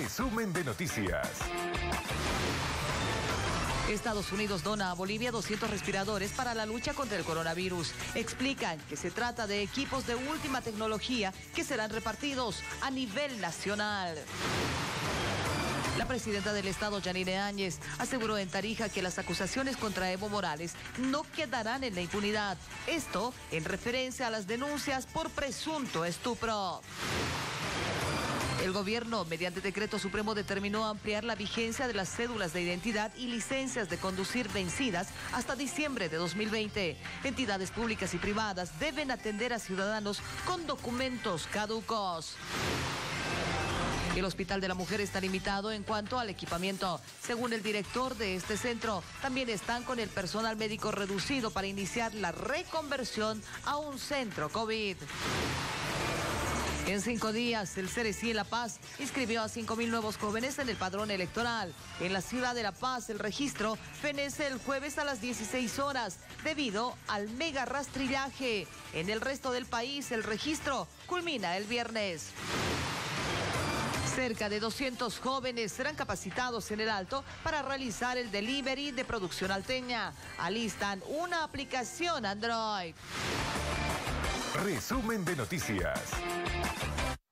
Resumen de noticias. Estados Unidos dona a Bolivia 200 respiradores para la lucha contra el coronavirus. Explican que se trata de equipos de última tecnología que serán repartidos a nivel nacional. La presidenta del Estado, Yanine Áñez, aseguró en Tarija que las acusaciones contra Evo Morales no quedarán en la impunidad. Esto en referencia a las denuncias por presunto estupro. El gobierno, mediante decreto supremo, determinó ampliar la vigencia de las cédulas de identidad y licencias de conducir vencidas hasta diciembre de 2020. Entidades públicas y privadas deben atender a ciudadanos con documentos caducos. El Hospital de la Mujer está limitado en cuanto al equipamiento. Según el director de este centro, también están con el personal médico reducido para iniciar la reconversión a un centro COVID. En 5 días, el CERECI en La Paz inscribió a 5.000 nuevos jóvenes en el padrón electoral. En la ciudad de La Paz, el registro fenece el jueves a las 16 horas debido al mega rastrillaje. En el resto del país, el registro culmina el viernes. Cerca de 200 jóvenes serán capacitados en el Alto para realizar el delivery de producción alteña. Alistan una aplicación Android. Resumen de noticias.